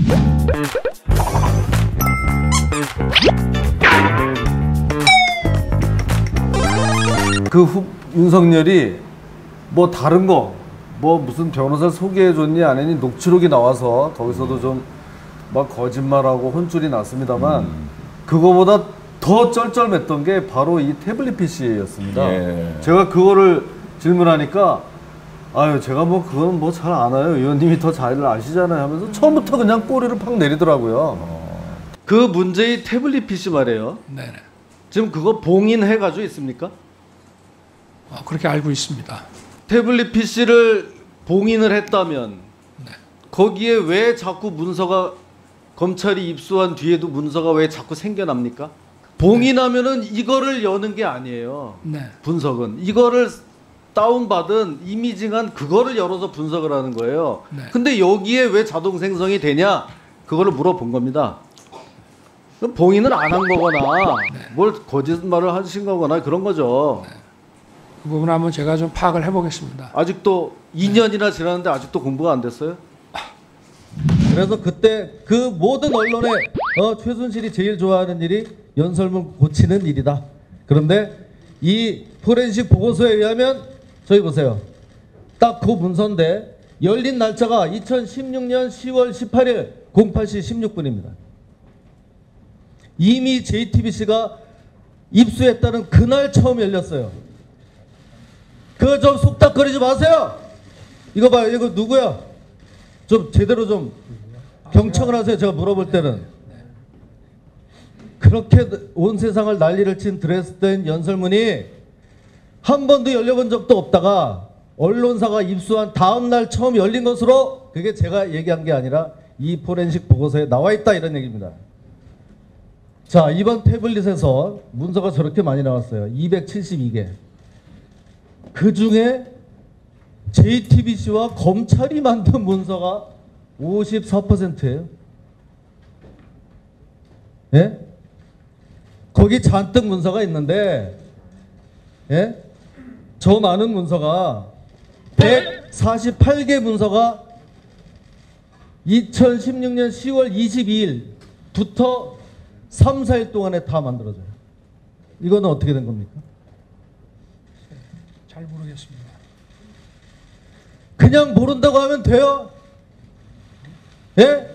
윤석열이 뭐 다른 거 뭐 무슨 변호사 소개해줬니 안 했니 녹취록이 나와서 거기서도 좀 막 거짓말하고 혼쭐이 났습니다만 그거보다 더 쩔쩔맸던 게 바로 이 태블릿 PC였습니다. 예. 제가 그거를 질문하니까 아유 제가 뭐 그건 뭐 잘 아나요 의원님이 더 잘 아시잖아요 하면서 처음부터 그냥 꼬리를 팍 내리더라고요. 그 문제의 태블릿 PC 말이에요. 네네. 지금 그거 봉인해가지고 있습니까? 그렇게 알고 있습니다. 태블릿 PC를 봉인을 했다면 네. 거기에 왜 자꾸 문서가 검찰이 입수한 뒤에도 문서가 왜 자꾸 생겨납니까? 봉인하면은 이거를 여는 게 아니에요. 네. 분석은 이거를 다운받은 이미징한 그거를 열어서 분석을 하는 거예요. 네. 근데 여기에 왜 자동 생성이 되냐? 그거를 물어본 겁니다. 봉인을 안 한 거거나 네. 뭘 거짓말을 하신 거거나 그런 거죠. 네. 그 부분 한번 제가 좀 파악을 해보겠습니다. 아직도 2년이나 지났는데 아직도 공부가 안 됐어요? 그래서 그때 그 모든 언론에 최순실이 제일 좋아하는 일이 연설문 고치는 일이다. 그런데 이 포렌식 보고서에 의하면 저기 보세요. 딱 그 문서인데 열린 날짜가 2016년 10월 18일 08시 16분입니다. 이미 JTBC가 입수했다는 그날 처음 열렸어요. 그거 좀 속닥거리지 마세요. 이거 봐요. 이거 누구야? 좀 제대로 좀 경청을 하세요. 제가 물어볼 때는. 그렇게 온 세상을 난리를 친 드레스덴 연설문이 한 번도 열려본 적도 없다가 언론사가 입수한 다음 날 처음 열린 것으로 그게 제가 얘기한 게 아니라 이 포렌식 보고서에 나와 있다 이런 얘기입니다. 자, 이번 태블릿에서 문서가 저렇게 많이 나왔어요. 272개. 그 중에 JTBC와 검찰이 만든 문서가 54%예요. 예? 거기 잔뜩 문서가 있는데, 예? 저 많은 문서가 148개 문서가 2016년 10월 22일부터 3, 4일 동안에 다 만들어져요. 이거는 어떻게 된 겁니까? 잘 모르겠습니다. 그냥 모른다고 하면 돼요? 예?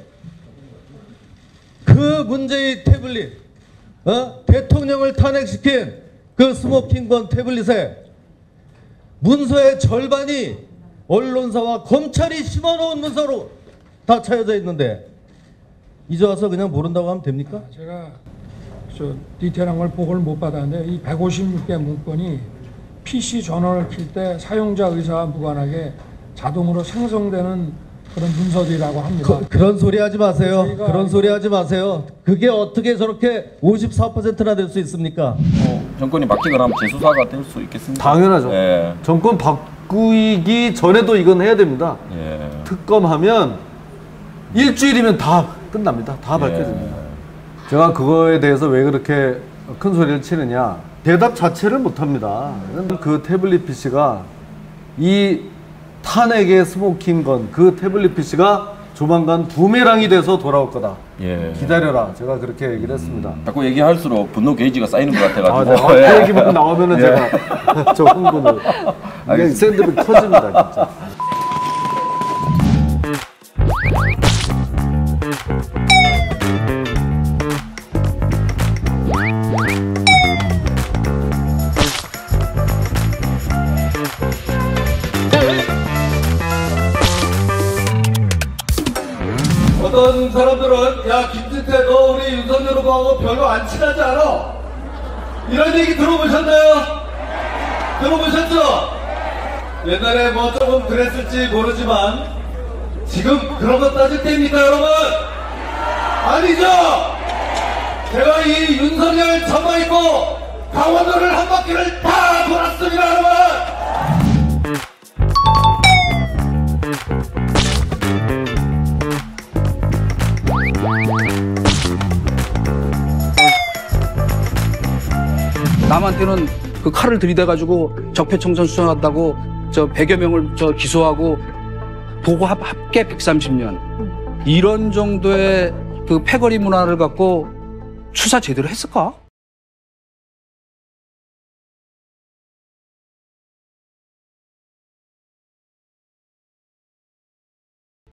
그 문제의 태블릿, 대통령을 탄핵시킨 그 스모킹건 태블릿에 문서의 절반이 언론사와 검찰이 심어놓은 문서로 다 차여져 있는데 이제 와서 그냥 모른다고 하면 됩니까? 제가 저 디테일한 걸 보고를 못 받았는데 이 156개 문건이 PC 전원을 킬 때 사용자 의사와 무관하게 자동으로 생성되는 그런 문서들이라고 합니다. 그런 소리 하지 마세요. 그런 소리 하지 마세요. 그게 어떻게 저렇게 54%나 될 수 있습니까? 정권이 바뀌거나 하면 재수사가 될 수 있겠습니까? 당연하죠. 예. 정권 바꾸기 전에도 이건 해야 됩니다. 예. 특검하면 일주일이면 다 끝납니다. 다 밝혀집니다. 예. 제가 그거에 대해서 왜 그렇게 큰 소리를 치느냐. 대답 자체를 못합니다. 그 태블릿 PC가 이 탄핵의 스모킹건 그 태블릿 PC가 조만간 부메랑이 돼서 돌아올 거다. 예. 기다려라. 제가 그렇게 얘기를 했습니다. 자꾸 얘기할수록 분노 게이지가 쌓이는 것 같아가지고. 그 얘기만 나오면은 제가 저 흥분을 그냥 샌드백 터집니다. 진짜. 어떤 사람들은 야 김진태 너 우리 윤석열 후보하고 별로 안 친하지 않아? 이런 얘기 들어보셨나요? 들어보셨죠? 옛날에 뭐 조금 그랬을지 모르지만 지금 그런 거 따질 때입니까 여러분? 아니죠? 제가 이 윤석열 전망 있고 강원도를 한 바퀴를 다 돌았습니다 여러분! 남한테는 그 칼을 들이대가지고 적폐청산 수사한다고 저 100여 명을 저 기소하고 보고 합계 130년. 이런 정도의 그 패거리 문화를 갖고 수사 제대로 했을까?